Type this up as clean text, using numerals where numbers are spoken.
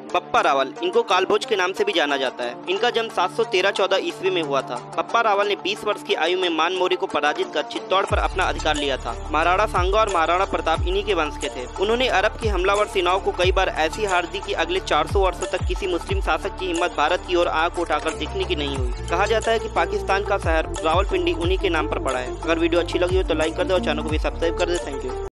पप्पा रावल, इनको कालभोज के नाम से भी जाना जाता है। इनका जन्म 713-14 ईस्वी में हुआ था। पप्पा रावल ने 20 वर्ष की आयु में मान मौर्य को पराजित कर चित्तौड़ पर अपना अधिकार लिया था। महाराणा सांगा और महाराणा प्रताप इन्हीं के वंश के थे। उन्होंने अरब की हमलावर सेनाओं को कई बार ऐसी हार दी कि अगले 400 वर्षों तक किसी मुस्लिम शासक की हिम्मत भारत की ओर आंख उठाकर देखने की नहीं हुई। कहा जाता है कि पाकिस्तान का शहर रावलपिंडी उन्हीं के नाम पर पड़ा है। अगर वीडियो अच्छी लगी हो तो लाइक कर दो और चैनल को भी सब्सक्राइब कर दे। Thank you.